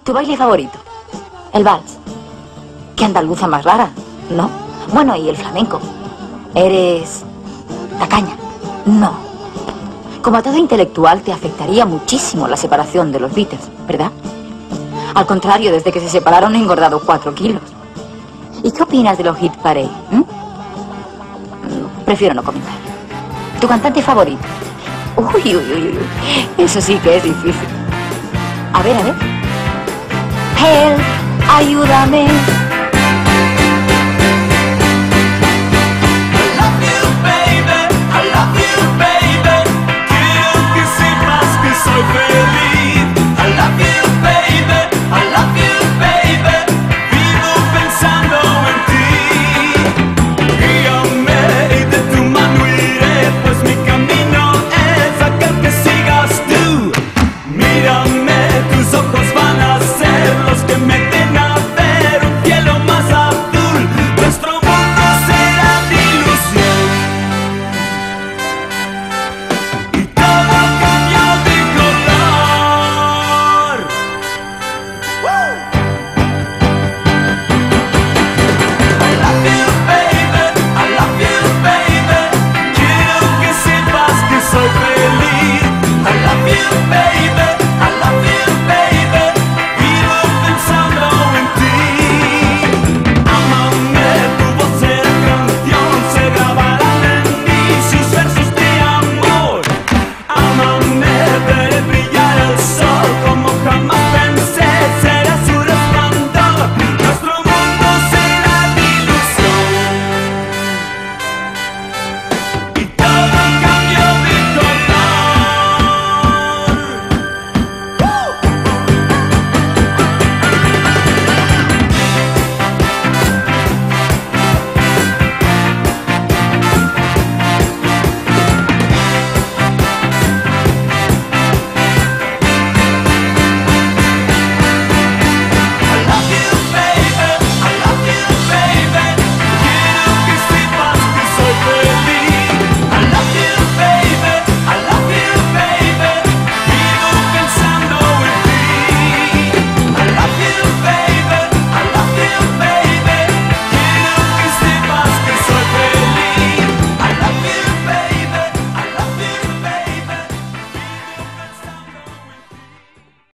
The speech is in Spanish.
Tu baile favorito. El vals. Qué andaluza más rara, ¿no? Bueno, y el flamenco. ¿Eres tacaña? No. Como a todo intelectual te afectaría muchísimo la separación de los Beatles, ¿verdad? Al contrario, desde que se separaron he engordado 4 kilos. ¿Y qué opinas de los hit parade? Prefiero no comentar. ¿Tu cantante favorito? Uy, uy, uy, uy. Eso sí que es difícil. A ver, a ver. Help, ayúdame.